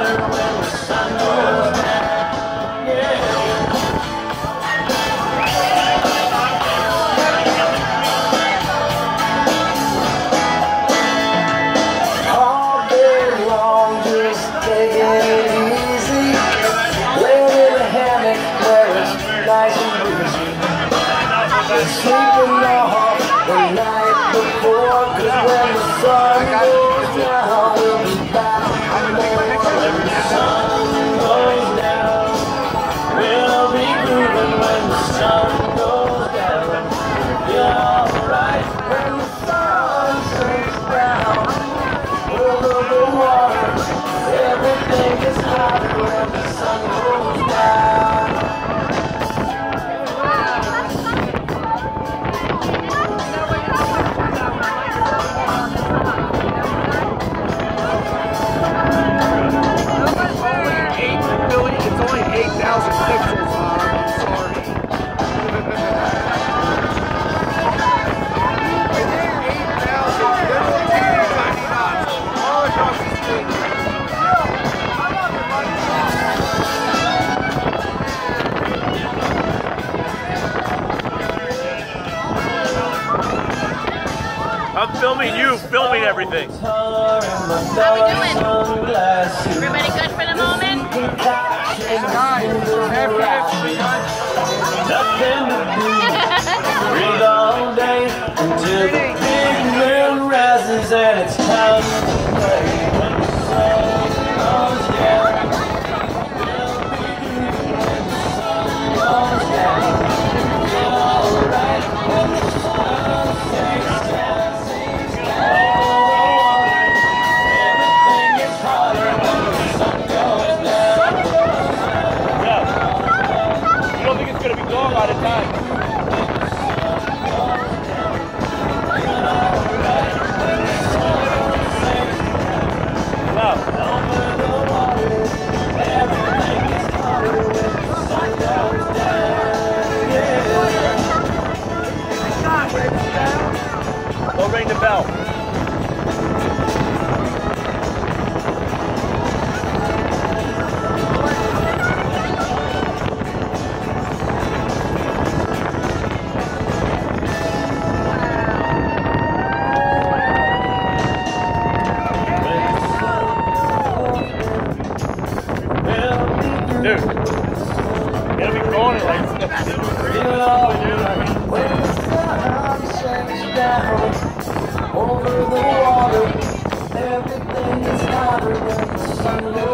hotter when the sun goes down. Yeah. All day long, just taking it easy, laying in a hammock where it's nice and breezy, sleeping off the night before, 'cause when the sun goes down, we'll be back more. When the sun goes down, we'll be grooving. When the sun goes down, you're alright. When the sun sinks down over the water, everything is hotter when the sun goes down. It's only 8,000 pixels, I'm sorry. I think 8,000, they're only teeny tiny dots all across the screen. I'm filming you, filming everything. How we doing? Everybody good for the moment? Nothing to do. Read all day until the big moon rises and it's time to play. When the sun goes down, we'll be grooving. When the sun goes down, you're alright. When the sun sinks down everything is hotter when the sun goes down. Yeah. You don't think it's going to be long out of time? Wow. Everything is hotter when the sun goes down. Yeah. Go ring the bell. Dude, it'll be going like when the sun sinks down over the water, everything is hotter when the sun goes